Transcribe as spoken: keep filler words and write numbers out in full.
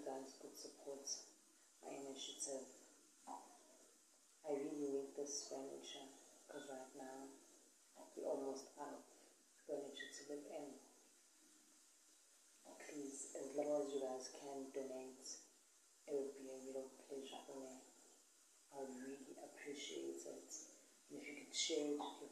guys could support my initiative. I really need this furniture because right now we're almost out of furniture to live in. Please, as little as you guys can donate, it would be a real pleasure for me. I really appreciate it. And if you could share it